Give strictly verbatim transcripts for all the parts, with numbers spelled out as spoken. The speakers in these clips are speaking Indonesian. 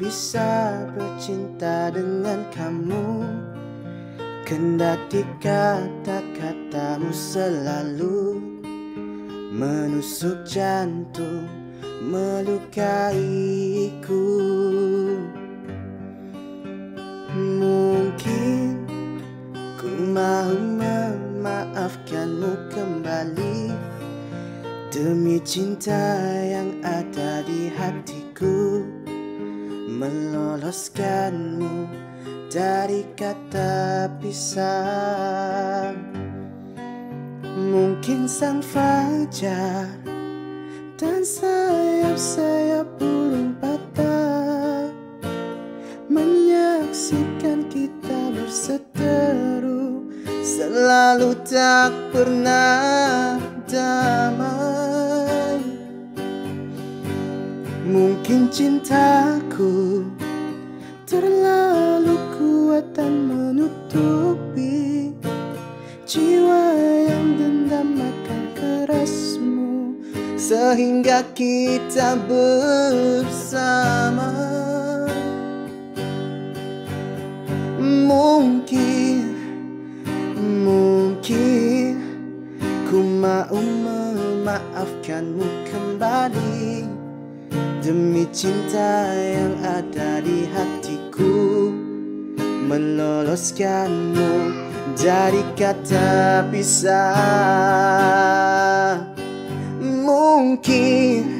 bisa bercinta dengan kamu, kendati kata-katamu selalu menusuk jantung, melukaiku. Mungkin ku mau memaafkanmu kembali demi cinta yang ada di hatiku, meloloskanmu dari kata pisah. Mungkin sang fajar dan sayap-sayap burung patah menyaksikan kita berseteru, selalu tak pernah damai. Mungkin cintaku terlalu kuat dan menutupi jiwa yang dendam akan kerasmu, sehingga kita bersama. Mungkin, mungkin ku mau memaafkanmu kembali demi cinta yang ada di hatiku, meloloskanmu dari kata pisah. Mungkin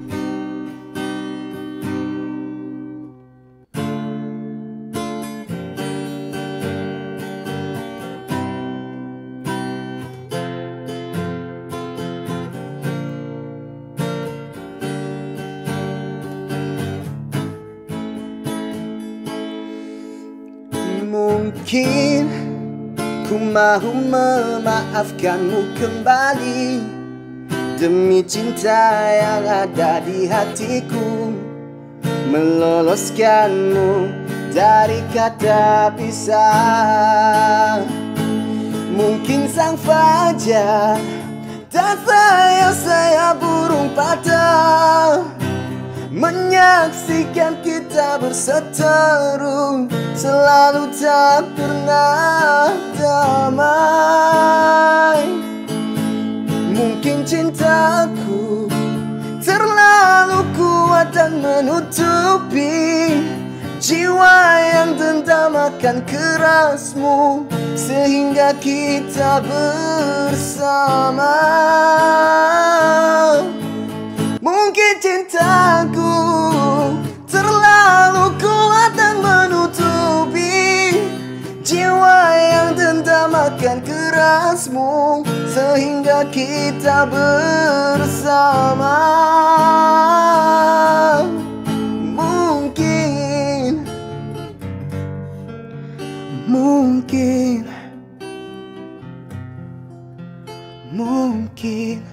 Mungkin ku mau memaafkanmu kembali demi cinta yang ada di hatiku, meloloskanmu dari kata pisah. Mungkin sang fajar dan sayap-sayap burung patah menyaksikan kita berseteru, selalu tak pernah damai. Mungkin cintaku terlalu kuat dan menutupi jiwa yang dendam akan kerasmu, sehingga kita bersama. Mungkin cintaku terlalu kuat dan menutupi jiwa yang dendam akan kerasmu, sehingga kita bersama. Mungkin, mungkin, mungkin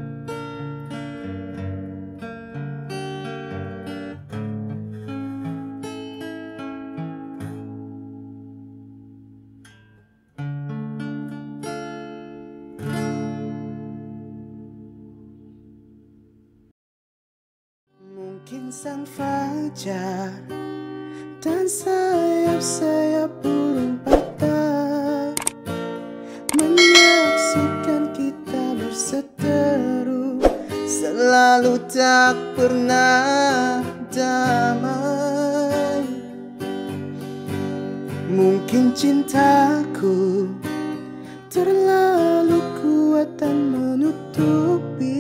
Mungkin sang fajar dan sayap-sayap burung patah menyaksikan kita berseteru, selalu tak pernah damai. Mungkin cintaku terlalu kuat dan menutupi